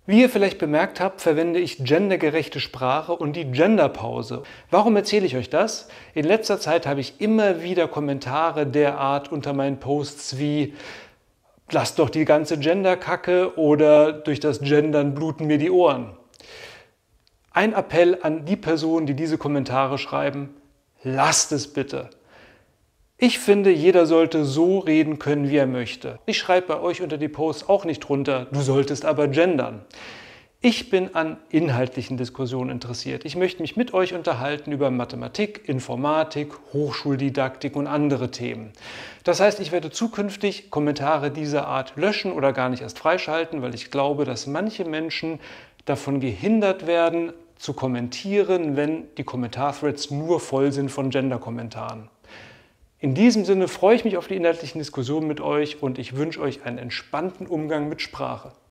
Wie ihr vielleicht bemerkt habt, verwende ich gendergerechte Sprache und die Genderpause. Warum erzähle ich euch das? In letzter Zeit habe ich immer wieder Kommentare der Art unter meinen Posts wie „Lasst doch die ganze Genderkacke" oder „Durch das Gendern bluten mir die Ohren". Ein Appell an die Personen, die diese Kommentare schreiben: Lasst es bitte! Ich finde, jeder sollte so reden können, wie er möchte. Ich schreibe bei euch unter die Posts auch nicht drunter: Du solltest aber gendern. Ich bin an inhaltlichen Diskussionen interessiert. Ich möchte mich mit euch unterhalten über Mathematik, Informatik, Hochschuldidaktik und andere Themen. Das heißt, ich werde zukünftig Kommentare dieser Art löschen oder gar nicht erst freischalten, weil ich glaube, dass manche Menschen davon gehindert werden, zu kommentieren, wenn die Kommentarthreads nur voll sind von Gender-Kommentaren. In diesem Sinne freue ich mich auf die inhaltlichen Diskussionen mit euch und ich wünsche euch einen entspannten Umgang mit Sprache.